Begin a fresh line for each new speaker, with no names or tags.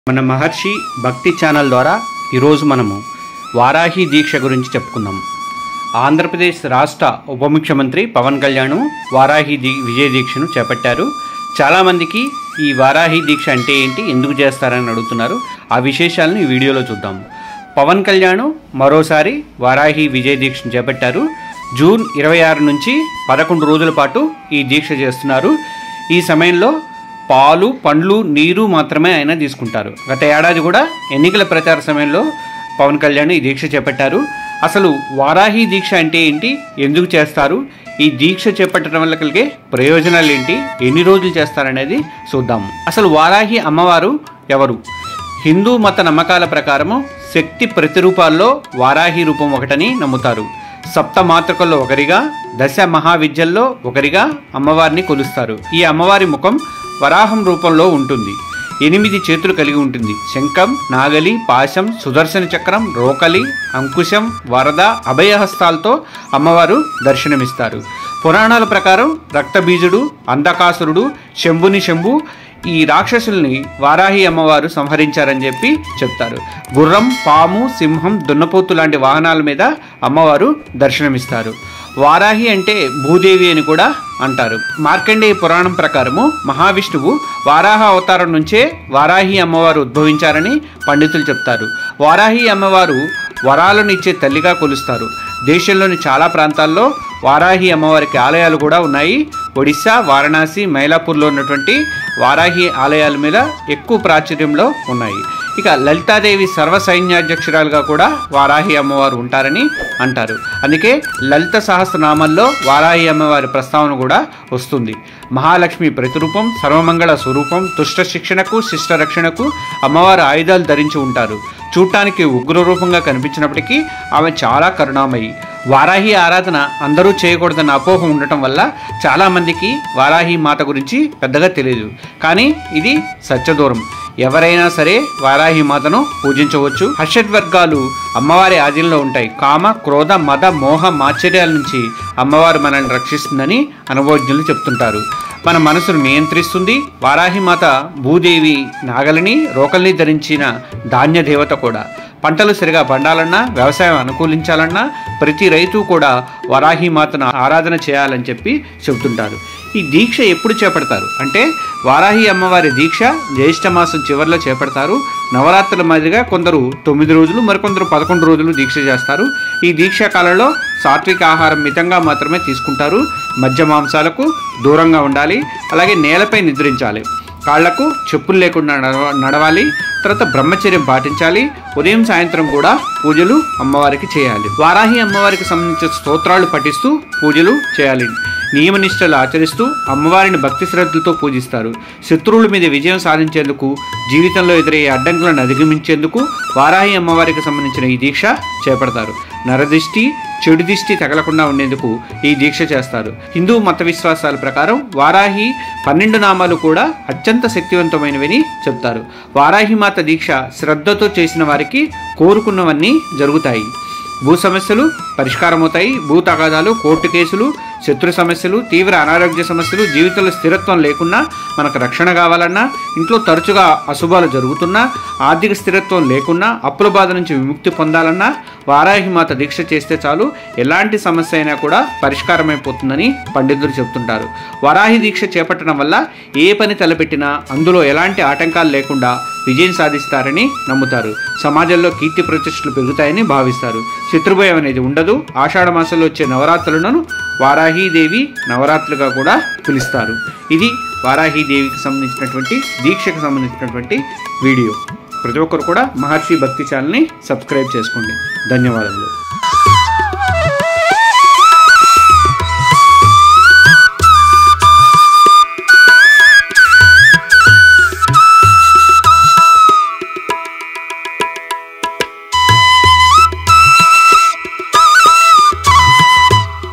మన మహర్షి భక్తి ఛానల్ ద్వారా ఈరోజు మనము వారాహి దీక్ష గురించి చెప్పుకుందాం. ఆంధ్రప్రదేశ్ రాష్ట్ర ఉప ముఖ్యమంత్రి పవన్ కళ్యాణ్ వారాహి విజయ దీక్షను చేపట్టారు. చాలామందికి ఈ వారాహి దీక్ష అంటే ఏంటి, ఎందుకు చేస్తారని అడుగుతున్నారు. ఆ విశేషాలను ఈ వీడియోలో చూద్దాం. పవన్ కళ్యాణ్ మరోసారి వారాహి విజయ దీక్షను చేపట్టారు. జూన్ 26 నుంచి 11 రోజుల పాటు ఈ దీక్ష చేస్తున్నారు. ఈ సమయంలో పాలు, పండ్లు, నీరు మాత్రమే ఆయన తీసుకుంటారు. గత ఏడాది కూడా ఎన్నికల ప్రచార సమయంలో పవన్ కళ్యాణ్ ఈ దీక్ష చేపట్టారు. అసలు వారాహి దీక్ష అంటే ఏంటి, ఎందుకు చేస్తారు, ఈ దీక్ష చేపట్టడం వల్ల కలిగే ప్రయోజనాలు ఏంటి, ఎన్ని రోజులు చేస్తారనేది చూద్దాము. అసలు వారాహి అమ్మవారు ఎవరు? హిందూ మత నమ్మకాల ప్రకారము శక్తి ప్రతిరూపాల్లో వారాహి రూపం ఒకటని నమ్ముతారు. సప్త మాతృకల్లో ఒకరిగా, దశ మహావిద్యల్లో ఒకరిగా అమ్మవారిని కొలుస్తారు. ఈ అమ్మవారి ముఖం వరాహం రూపంలో ఉంటుంది. 8 చేతులు కలిగి ఉంటుంది. శంఖం, నాగలి, పాశం, సుదర్శన చక్రం, రోకలి, అంకుశం, వరద, అభయహస్తాలతో అమ్మవారు దర్శనమిస్తారు. పురాణాల ప్రకారం రక్తబీజుడు, అంధకాసురుడు, శంభు ఈ రాక్షసుల్ని వారాహి అమ్మవారు సంహరించారని చెప్పి చెప్తారు. గుర్రం, పాము, సింహం, దున్నపోతు లాంటి వాహనాల మీద అమ్మవారు దర్శనమిస్తారు. వారాహి అంటే భూదేవి అని కూడా అంటారు. మార్కండేయ పురాణం ప్రకారము మహావిష్ణువు వారాహ అవతారం నుంచే వారాహి అమ్మవారు ఉద్భవించారని పండితులు చెప్తారు. వారాహి అమ్మవారు వరాలను ఇచ్చే తల్లిగా కొలుస్తారు. దేశంలోని చాలా ప్రాంతాల్లో వారాహి అమ్మవారికి ఆలయాలు కూడా ఉన్నాయి. ఒడిశా, వారణాసి, మైలాపూర్లో ఉన్నటువంటి వారాహి ఆలయాల మీద ఎక్కువ ప్రాచుర్యంలో ఉన్నాయి. ఇక లలితాదేవి సర్వసైన్యాధ్యక్షురాలుగా కూడా వారాహి అమ్మవారు ఉంటారని అంటారు. అందుకే లలిత సహస్రనామంలో వారాహి అమ్మవారి ప్రస్తావన కూడా వస్తుంది. మహాలక్ష్మి ప్రతిరూపం, సర్వమంగళ స్వరూపం, దుష్ట శిక్షణకు, శిష్ట రక్షణకు అమ్మవారు ఆయుధాలు ధరించి ఉంటారు. చూడటానికి ఉగ్ర రూపంగా కనిపించినప్పటికీ ఆమె చాలా కరుణామయి. వారాహి ఆరాధన అందరూ చేయకూడదన్న అపోహ ఉండటం వల్ల చాలామందికి వారాహి మాత గురించి పెద్దగా తెలియదు. కానీ ఇది సత్యదూరం. ఎవరైనా సరే వారాహి మాతను పూజించవచ్చు. హర్షడ్వర్గాలు అమ్మవారి ఆధీనంలో ఉంటాయి. కామ, క్రోధ, మద, మోహ, మాశ్చర్యాల నుంచి అమ్మవారు మనల్ని రక్షిస్తుందని అనుభవజ్ఞులు చెప్తుంటారు. మన మనసును నియంత్రిస్తుంది. వారాహి మాత భూదేవి, నాగలిని, రోకల్ని ధరించిన ధాన్య దేవత కూడా. పంటలు సరిగా పండాలన్నా, వ్యవసాయం అనుకూలించాలన్నా ప్రతి రైతు కూడా వారాహి మాతను ఆరాధన చేయాలని చెప్పి చెబుతుంటారు. ఈ దీక్ష ఎప్పుడు చేపడతారు అంటే, వారాహి అమ్మవారి దీక్ష జ్యేష్ఠ మాసం చివరిలో చేపడతారు. నవరాత్రుల మాదిరిగా కొందరు 9 రోజులు, మరికొందరు 11 రోజులు దీక్ష చేస్తారు. ఈ దీక్షా కాలంలో సాత్విక ఆహారం మితంగా మాత్రమే తీసుకుంటారు. మద్య మాంసాలకు దూరంగా ఉండాలి. అలాగే నేలపై నిద్రించాలి. కాళ్లకు చెప్పులు లేకుండా నడవాలి. తర్వాత బ్రహ్మచర్యం పాటించాలి. ఉదయం సాయంత్రం కూడా పూజలు అమ్మవారికి చేయాలి. వారాహి అమ్మవారికి సంబంధించిన స్తోత్రాలు పఠిస్తూ పూజలు చేయాలి. నియమనిష్టలు ఆచరిస్తూ అమ్మవారిని భక్తి శ్రద్ధలతో పూజిస్తారు. శత్రువుల మీద విజయం సాధించేందుకు, జీవితంలో ఎదురయ్యే అడ్డంకులను అధిగమించేందుకు వారాహి అమ్మవారికి సంబంధించిన ఈ దీక్ష చేపడతారు. నరదిష్టి, చెడు దిష్టి తగలకుండా ఉండేందుకు ఈ దీక్ష చేస్తారు. హిందూ మత విశ్వాసాల ప్రకారం వారాహి 12 నామాలు కూడా అత్యంత శక్తివంతమైనవని చెప్తారు. వారాహి మాత దీక్ష శ్రద్ధతో చేసిన వారికి కోరుకున్నవన్నీ జరుగుతాయి. భూ సమస్యలు పరిష్కారమవుతాయి. భూ తగాదాలు, కోర్టు కేసులు, శత్రు సమస్యలు, తీవ్ర అనారోగ్య సమస్యలు, జీవితంలో స్థిరత్వం లేకున్నా, మనకు రక్షణ కావాలన్నా, ఇంట్లో తరచుగా అశుభాలు జరుగుతున్నా, ఆర్థిక స్థిరత్వం లేకున్నా, అప్పుల బాధ నుంచి విముక్తి పొందాలన్నా వారాహి మాత దీక్ష చేస్తే చాలు, ఎలాంటి సమస్య అయినా కూడా పరిష్కారమైపోతుందని పండితులు చెబుతుంటారు. వారాహి దీక్ష చేపట్టడం వల్ల ఏ పని తలపెట్టినా అందులో ఎలాంటి ఆటంకాలు లేకుండా విజయం సాధిస్తారని నమ్ముతారు. సమాజంలో కీర్తి ప్రతిష్టలు పెరుగుతాయని భావిస్తారు. శత్రుభయం అనేది ఉండదు. ఆషాఢ మాసంలో వచ్చే నవరాత్రులను వారాహీదేవి నవరాత్రులుగా కూడా పిలుస్తారు. ఇది వారాహీదేవికి సంబంధించినటువంటి దీక్షకు సంబంధించినటువంటి వీడియో. ప్రతి ఒక్కరు కూడా మహర్షి భక్తి ఛానల్ని సబ్స్క్రైబ్ చేసుకోండి. ధన్యవాదములు.